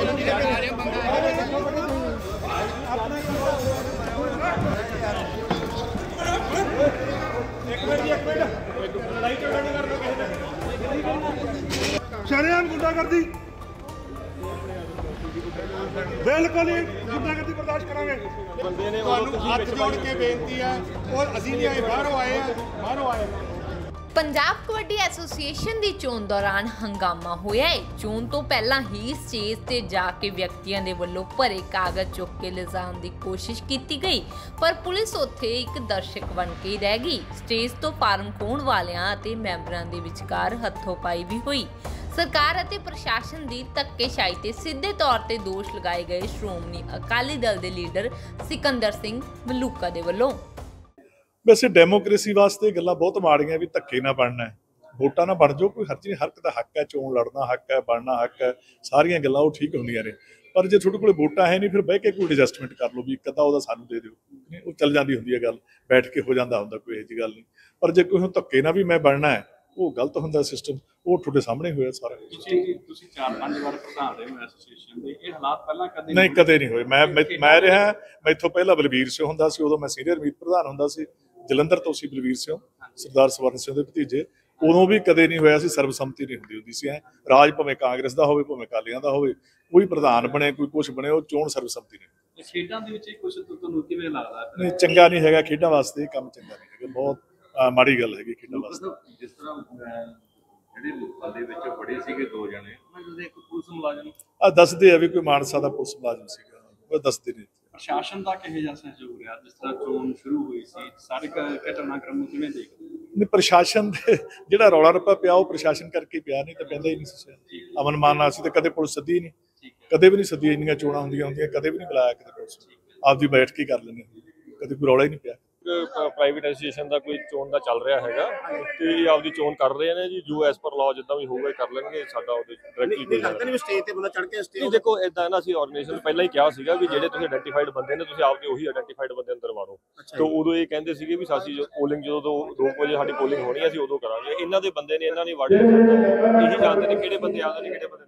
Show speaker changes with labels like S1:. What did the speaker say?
S1: शरेआम गुंडागर्दी बिल्कुल ही गुंडागर्दी बर्दाश्त करांगे।
S2: हथ जोड़ के बेनती है और असीं नहीं आए बाहरों आए हैं बाहरों आए।
S3: ਪੰਜਾਬ ਕਬੱਡੀ ਐਸੋਸੀਏਸ਼ਨ ਦੀ ਚੋਣ ਦੌਰਾਨ ਹੰਗਾਮਾ ਹੋਇਆ ਹੈ। ਚੋਣ ਤੋਂ ਪਹਿਲਾਂ ਹੀ ਸਟੇਜ ਤੇ ਜਾ ਕੇ ਵਿਅਕਤੀਆਂ ਦੇ ਵੱਲੋਂ ਭਰੇ ਕਾਗਜ਼ ਚੁੱਕ ਕੇ ਲਿਜਾਣ ਦੀ ਕੋਸ਼ਿਸ਼ ਕੀਤੀ ਗਈ, ਪਰ ਪੁਲਿਸ ਉੱਥੇ ਇੱਕ ਦਰਸ਼ਕ ਬਣ ਕੇ ਰਹਿ ਗਈ। ਸਟੇਜ ਤੋਂ ਫਾਰਮ ਖੋਹਣ ਵਾਲਿਆਂ ਅਤੇ ਮੈਂਬਰਾਂ ਦੇ ਵਿਚਕਾਰ ਹੱਥੋਂ-ਪਾਈ ਵੀ ਹੋਈ। ਸਰਕਾਰ ਅਤੇ ਪ੍ਰਸ਼ਾਸਨ ਦੀ ਧੱਕੇਸ਼ਾਹੀ ਤੇ ਸਿੱਧੇ ਤੌਰ ਤੇ ਦੋਸ਼ ਲਗਾਏ ਗਏ ਸ਼੍ਰੋਮਣੀ ਅਕਾਲੀ ਦਲ ਦੇ ਲੀਡਰ ਸਿਕੰਦਰ ਸਿੰਘ ਮਲੂਕਾ ਦੇ ਵੱਲੋਂ।
S1: वैसे डेमोक्रेसी वास्ते गल्लां बहुत माड़ियां भी धक्के ना बनना है, वोटां ना बन जाओ, कोई हर चीज़ हक दा हक है, चोण लड़ना हक है, बनना हक है, सारियां गल्लां वो ठीक होंदियां ने। पर जे तुहाडे कोल वोटां है नहीं फिर बह के कोई एडजस्टमेंट कर लो भी एक अद्धा उहदा सानूं दे दिओ, वो चल जांदी हुंदी है गल, बैठ के हो जांदा हुंदा, कोई इहो जी गल नहीं। पर जे कोई धक्के ना भी मैं बनना है वो गलत हुंदा सिस्टम, वो तुहाडे सामने होया सारा।
S4: ਤੁਸੀਂ 4-5 ਵਾਰ ਪ੍ਰਧਾਨ ਰਹੇ ਹੋ ਐਸੋਸੀਏਸ਼ਨ ਦੇ, ਇਹ ਹਾਲਾਤ ਪਹਿਲਾਂ ਕਦੇ
S1: नहीं कदे नहीं होए। मैं रहा मैथों पहला बलबीर सिंह हुंदा सी, उदों मैं सीनियर मीत प्रधान हुंदा सी जलंधर तो सी बलबीर सिंह सरदार सवर्ण सिंह दे भतीजे। उदों भी कदे नहीं होया सी सर्बसम्मति नहीं हुंदी सी। राज भावें कांग्रेस दा होवे भावें अकालियां दा होवे, कोई प्रधान बने कोई कुछ बने, वो चोण सर्बसम्मति नहीं।
S4: ਖੇਡਾਂ ਦੇ ਵਿੱਚ ਕੁਝ ਤੁਹਾਨੂੰ ਕਿਵੇਂ ਲੱਗਦਾ?
S1: नहीं चंगा नहीं हैगा खेडां वास्ते, काम चंगा नहीं हैगा, बहुत माड़ी गल हैगी खेडां वास्ते।
S4: ਜਿਸ ਤਰ੍ਹਾਂ ਜਿਹੜੇ ਲੋਕਾਂ ਦੇ ਵਿੱਚ ਬੜੇ ਸੀਗੇ 2 ਜਣੇ, ਉਹਨਾਂ ਦੇ ਇੱਕ ਪੁਲਿਸ ਮੁਲਾਜ਼ਮ
S1: आ दसदे आ भी कोई मानसा दा पुलिस मुलाजम सीगा, वो दसदे नहीं।
S4: ਪ੍ਰਸ਼ਾਸਨ ਦਾ ਕਿਹੋ ਜਿਹਾ ਸਹਿਯੋਗ ਰਿਹਾ ਜਿਸ ਤਰ੍ਹਾਂ ਚੋਣ ਸ਼ੁਰੂ ਹੋਈ ਸੀ? ਸਾਰੇ ਘਟਨਾਕ੍ਰਮ ਨੂੰ ਕਿਵੇਂ ਦੇਖਦੇ?
S1: नहीं प्रशासन दे जिहड़ा रौला रप्पा पिया वो प्रशासन करके पिया, नहीं तो पैंदा ही नहीं सी। अमन मान नाल सी ते कदे पुलिस सद्दी नहीं, कदे भी नहीं सद्दी। इन्नियां चोणां हुंदियां कदे भी नहीं बुलाया कदे पुलिस, आपदी बैठ के कर लैंदे, कदे कोई रौला ही नहीं पिया।
S5: ਪ੍ਰਾਈਵੇਟ ਐਸੋਸੀਏਸ਼ਨ ਦਾ ਕੋਈ ਚੋਣ ਦਾ ਚੱਲ ਰਿਹਾ ਹੈਗਾ ਤੇ ਇਹ ਆਪਦੀ ਚੋਣ ਕਰ ਰਹੇ ਨੇ ਜੀ, ਜੋ ਐਸ ਪਰ ਲਾਅ ਜਿੱਦਾਂ ਵੀ ਹੋਊਗਾ ਕਰ ਲੈਣਗੇ। ਸਾਡਾ ਉਹਦੇ ਡਾਇਰੈਕਟਲੀ ਕੋਈ ਲੱਗਦਾ ਨਹੀਂ ਸਟੇਜ ਤੇ ਬੰਦਾ ਚੜ ਕੇ ਸਟੇਜ। ਦੇਖੋ ਇਦਾਂ ਨਾ, ਅਸੀਂ ਆਰਗੇਨਾਈਜੇਸ਼ਨ ਪਹਿਲਾਂ ਹੀ ਕਿਹਾ ਸੀਗਾ ਵੀ ਜਿਹੜੇ ਤੁਸੀਂ ਆਇਡੈਂਟੀਫਾਈਡ ਬੰਦੇ ਨੇ ਤੁਸੀਂ ਆਪਦੇ ਉਹੀ ਆਇਡੈਂਟੀਫਾਈਡ ਬੰਦੇ ਅੰਦਰ ਵਾੜੋ। ਤੇ ਉਦੋਂ ਇਹ ਕਹਿੰਦੇ ਸੀਗੇ ਵੀ ਸਾਡੀ ਪੋਲਿੰਗ ਜਦੋਂ 2 ਵਜੇ ਸਾਡੀ ਪੋਲਿੰਗ ਹੋਣੀ ਅਸੀਂ ਉਦੋਂ ਕਰਾਂਗੇ। ਇਹਨਾਂ ਦੇ ਬੰਦੇ ਨੇ ਇਹਨਾਂ ਨੇ ਵਾੜੇ ਇਹੀ ਜਾਣਦੇ ਨੇ ਕਿਹੜੇ ਬੰਦੇ ਆਉਂਦੇ ਨੇ ਕਿਹੜੇ ਬੰਦੇ